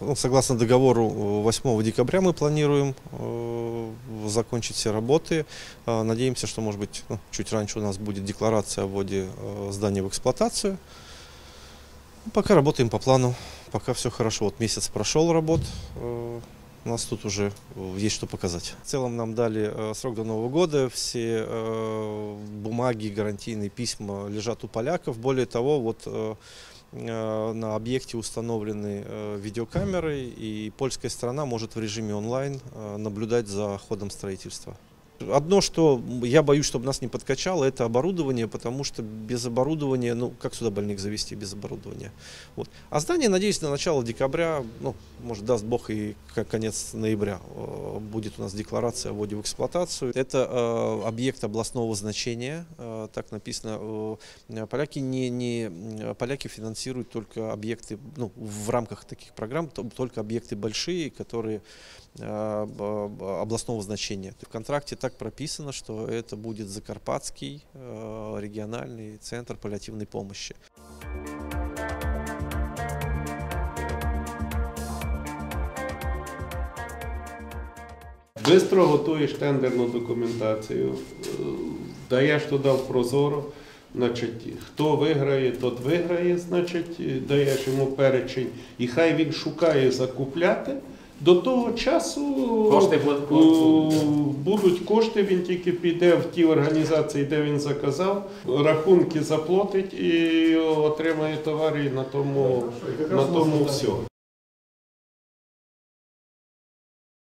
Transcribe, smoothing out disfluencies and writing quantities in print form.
Согласно договору 8 декабря мы планируем закончить все работы. Надеемся, что, может быть, чуть раньше у нас будет декларация о вводе здания в эксплуатацию. Пока работаем по плану, пока все хорошо. Вот месяц прошел работ, у нас тут уже есть что показать. В целом нам дали срок до Нового года, все бумаги, гарантийные письма лежат у поляков. Более того, вот на объекте установлены видеокамеры, и польская сторона может в режиме онлайн наблюдать за ходом строительства. Одно, что я боюсь, чтобы нас не подкачало, это оборудование, потому что без оборудования, как сюда больных завести без оборудования. Вот. А здание, надеюсь, на начало декабря, может, даст Бог, и конец ноября будет у нас декларация о вводе в эксплуатацию. Это объект областного значения, так написано. Поляки финансируют только объекты, в рамках таких программ, только объекты большие, которые областного значения. В контракте так прописано, что это будет Закарпатский региональный центр паллиативной помощи. Бистро готуєш тендерну документацію, даєш туди в Прозоро, значить, хто виграє, тот виграє, значить, даєш йому перечень, і хай він шукає закупляти. До того часу будуть кошти, він тільки піде в ті організації, де він заказав, рахунки заплатить і отримає товар, і на тому все.